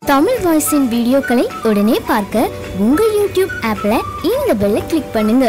தமிழ் வாய்ஸின் வீடியோக்களை உடனே பார்க்க உங்கள் யூடியூப் ஆப்ல இந்த பெல்லை கிளிக் பண்ணுங்க.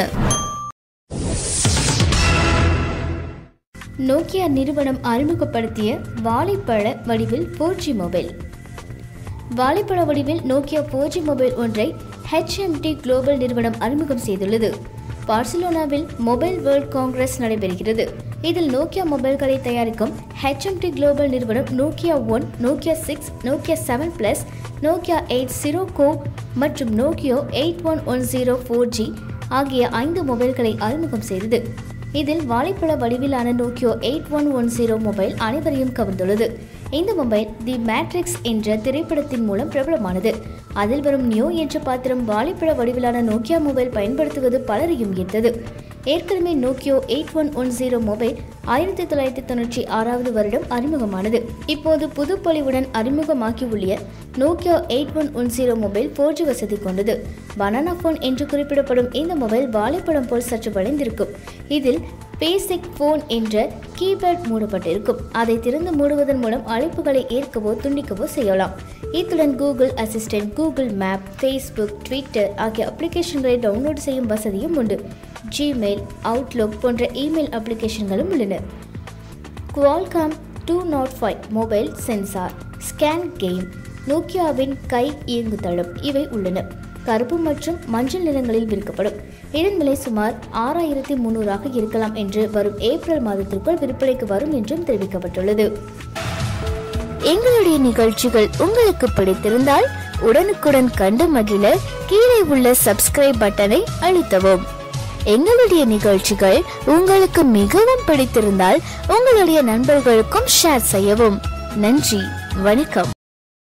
நோக்கியா நிறுவனம் அறிமுகப்படுத்திய வாழைப்பழ வடிவில் 4G மொபைல். வாழைப்பழ வடிவில் நோக்கியா 4G மொபைல் ஒன்றை HMT குளோபல் நிறுவனம் அறிமுகம் செய்துள்ளது. பார்சிலோனாவில் மொபைல் வேர்ல்ட் காங்கிரஸ் நடைபெறுகிறது. இதில் நோக்கியா மொபைல்களை தயாரிக்கும் HMT குளோபல் நிறுவனம் Nokia 1, Nokia 6, Nokia 7 Plus, Nokia 80 கோ மற்றும் நோக்கியா 8110 4G ஆகிய 5 மொபைல்களை அறிமுகம் செய்தது. இதில் வாழைப்பழ வடிவிலான நோக்கியா 8110 மொபைல் அனைவரையும் கவர்ந்துள்ளது. இந்த மொபைல் தி மேட்ரிக்ஸ் என்ற திரைப்படத்தின் மூலம் பிரபலமானது. அதில் வரும் நியோ என்ற பாத்திரம் வாழைப்பழ வடிவிலான நோக்கியா மொபைல் பயன்படுத்துவது பலரையும் ஈர்த்தது. ஏற்கனவே நோக்கியா 8110 மொபைல் 1996 வருடம் அறிமுகமானது. இப்போது புதுப்பொலிவுடன் அறிமுகமாக்கியுள்ள நோக்கியா 8110 மொபைல் 4G வசதி கொண்டது. பனானா போன் என்று குறிப்பிடப்படும் இந்த மொபைல் வாழைப்பழம் போல் சற்று வளைந்திருக்கும். இதில் பேசிக் போன் என்ற கீபேட் மூடப்பட்டிருக்கும். அதை திறந்து மூடுவதன் மூலம் அழைப்புகளை ஏற்கவோ துண்டிக்கவோ செய்யலாம். இத்துடன் Google assistant, Google map, Facebook, Twitter ஆகிய அப்ளிகேஷன்களை டவுன்லோட் செய்யும் வசதியும் உண்டு. ஜிமெயில், அவுட்லுக் போன்ற இமெயில் அப்ளிகேஷன்களும் உள்ளன. குவால்காம் 205 மொபைல் சென்சார், ஸ்கேன் கேம், நோக்கியாவின் கை இயங்குதளம் இவை உள்ளன. கருப்பு மற்றும் மஞ்சள் நிறங்களில் விற்கப்படும். இதன் விலை சுமார் 6300 இருக்கலாம் என்று வரும் ஏப்ரல் மாதத்திற்குள் விற்பனைக்கு வரும் என்றும் தெரிவிக்கப்பட்டுள்ளது. எங்களுடைய நிகழ்ச்சிகள் உங்களுக்கு பிடித்திருந்தால் உடனுக்குடன் கண்டு மகிழ கீழே உள்ள சப்ஸ்கிரைப் பட்டனை அழுத்தவும். எங்களுடைய நிகழ்ச்சிகள் உங்களுக்கு மிகவும் பிடித்திருந்தால் உங்களுடைய நண்பர்களுக்கும் ஷேர் செய்யவும். நன்றி, வணக்கம்.